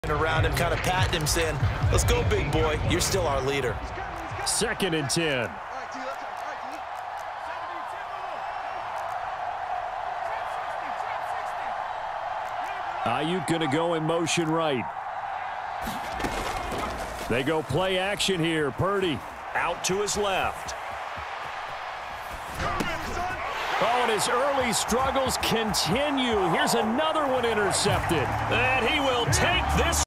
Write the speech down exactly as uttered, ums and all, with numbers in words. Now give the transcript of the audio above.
Around him, kind of patting him, saying, let's go, big boy. You're still our leader. Second and ten. Ayuk going to go in motion right. They go play action here. Purdy out to his left. Oh, and his early struggles continue. Here's another one intercepted. And he will take this.